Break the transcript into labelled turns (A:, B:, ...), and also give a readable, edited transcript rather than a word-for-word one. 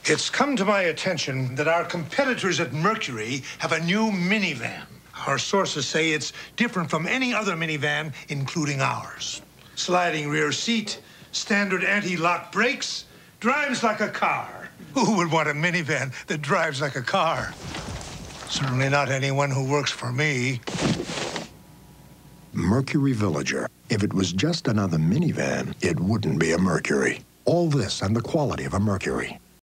A: It's come to my attention that our competitors at Mercury have a new minivan. Our sources say it's different from any other minivan, including ours. Sliding rear seat, standard anti-lock brakes, drives like a car. Who would want a minivan that drives like a car? Certainly not anyone who works for me.
B: Mercury Villager. If it was just another minivan, it wouldn't be a Mercury. All this and the quality of a Mercury.